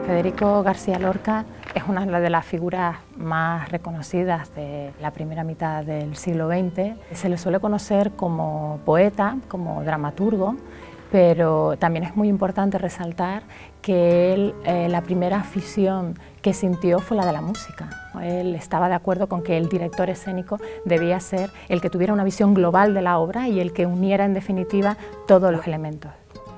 Federico García Lorca es una de las figuras más reconocidas de la primera mitad del siglo XX. Se le suele conocer como poeta, como dramaturgo, pero también es muy importante resaltar que él, la primera afición que sintió fue la de la música. Él estaba de acuerdo con que el director escénico debía ser el que tuviera una visión global de la obra y el que uniera en definitiva todos los elementos.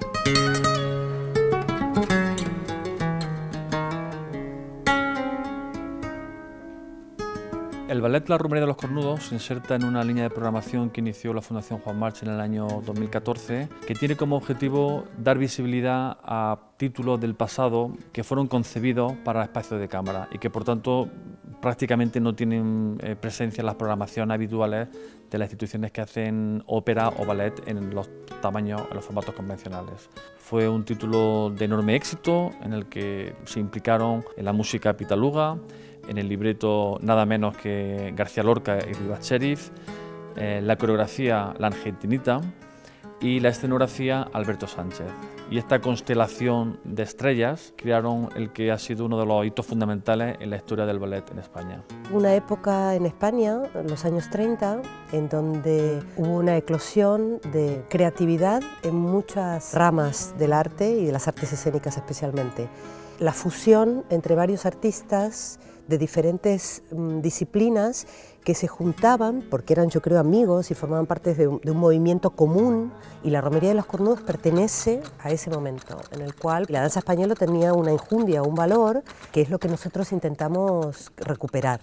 El ballet La Romería de los Cornudos se inserta en una línea de programación que inició la Fundación Juan March en el año 2014, que tiene como objetivo dar visibilidad a títulos del pasado que fueron concebidos para espacios de cámara y que por tanto prácticamente no tienen presencia en las programaciones habituales de las instituciones que hacen ópera o ballet en los tamaños, en los formatos convencionales. Fue un título de enorme éxito en el que se implicaron en la música Pitaluga, en el libreto nada menos que García Lorca y Rivas Cherif, la coreografía La Argentinita y la escenografía Alberto Sánchez. Y esta constelación de estrellas crearon el que ha sido uno de los hitos fundamentales en la historia del ballet en España. Una época en España, en los años 30, en donde hubo una eclosión de creatividad en muchas ramas del arte y de las artes escénicas especialmente. La fusión entre varios artistas de diferentes disciplinas que se juntaban porque eran, yo creo, amigos y formaban parte de un movimiento común, y la Romería de los Cornudos pertenece a ese momento en el cual la danza española tenía una enjundia, un valor, que es lo que nosotros intentamos recuperar.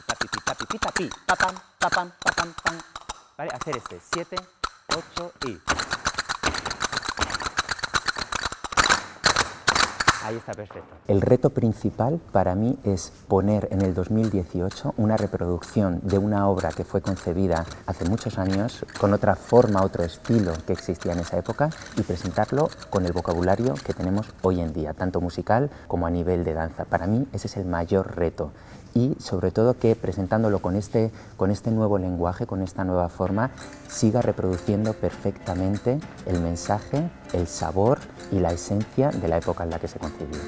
Vale, hacer 7, 8 y... Ahí está, perfecto. El reto principal para mí es poner en el 2018 una reproducción de una obra que fue concebida hace muchos años, con otra forma, otro estilo que existía en esa época, y presentarlo con el vocabulario que tenemos hoy en día, tanto musical como a nivel de danza. Para mí ese es el mayor reto. Y sobre todo que presentándolo con este nuevo lenguaje, con esta nueva forma, siga reproduciendo perfectamente el mensaje, el sabor y la esencia de la época en la que se concibió.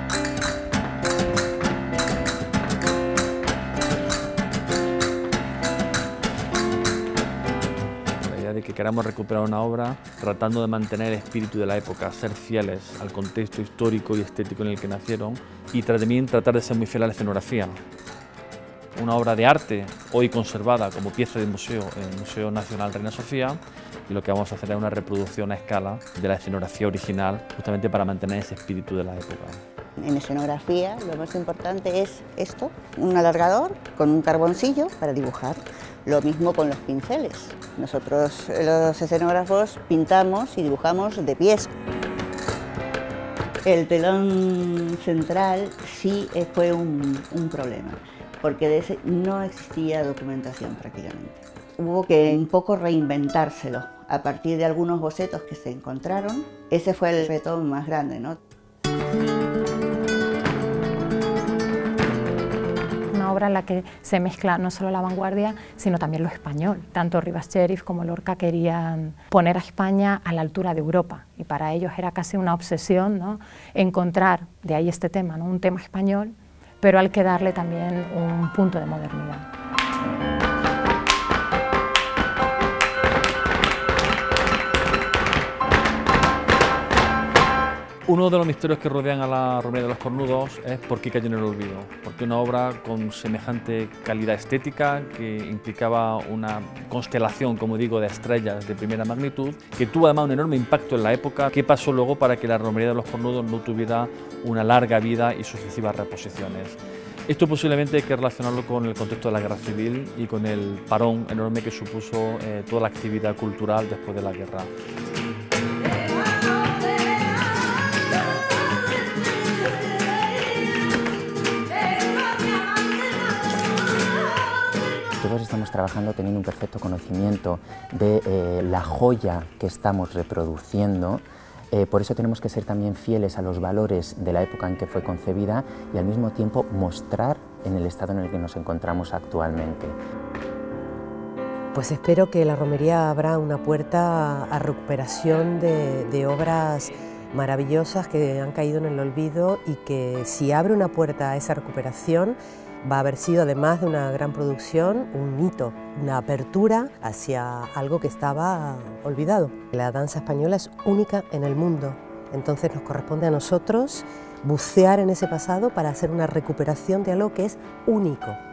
La idea de que queramos recuperar una obra tratando de mantener el espíritu de la época, ser fieles al contexto histórico y estético en el que nacieron, y también tratar de ser muy fiel a la escenografía. Una obra de arte hoy conservada como pieza de museo en el Museo Nacional Reina Sofía, y lo que vamos a hacer es una reproducción a escala de la escenografía original, justamente para mantener ese espíritu de la época. En escenografía lo más importante es esto, un alargador con un carboncillo para dibujar. Lo mismo con los pinceles. Nosotros los escenógrafos pintamos y dibujamos de pies. El telón central sí fue un problema, porque no existía documentación prácticamente. Hubo que un poco reinventárselo a partir de algunos bocetos que se encontraron. Ese fue el reto más grande, ¿no? Una obra en la que se mezcla no solo la vanguardia, sino también lo español. Tanto Rivas Cherif como Lorca querían poner a España a la altura de Europa, y para ellos era casi una obsesión, ¿no?, encontrar, de ahí este tema, ¿no?, un tema español, pero al que darle también un punto de modernidad. Uno de los misterios que rodean a la Romería de los Cornudos es por qué cayó en el olvido, porque una obra con semejante calidad estética, que implicaba una constelación, como digo, de estrellas de primera magnitud, que tuvo además un enorme impacto en la época. ¿Qué pasó luego para que la Romería de los Cornudos no tuviera una larga vida y sucesivas reposiciones? Esto posiblemente hay que relacionarlo con el contexto de la guerra civil y con el parón enorme que supuso toda la actividad cultural después de la guerra. Todos estamos trabajando teniendo un perfecto conocimiento de la joya que estamos reproduciendo. Por eso tenemos que ser también fieles a los valores de la época en que fue concebida y al mismo tiempo mostrar en el estado en el que nos encontramos actualmente. Pues espero que la romería abra una puerta a recuperación de obras maravillosas que han caído en el olvido y que si abre una puerta a esa recuperación va a haber sido, además de una gran producción, un hito, una apertura hacia algo que estaba olvidado. La danza española es única en el mundo, entonces nos corresponde a nosotros bucear en ese pasado para hacer una recuperación de algo que es único.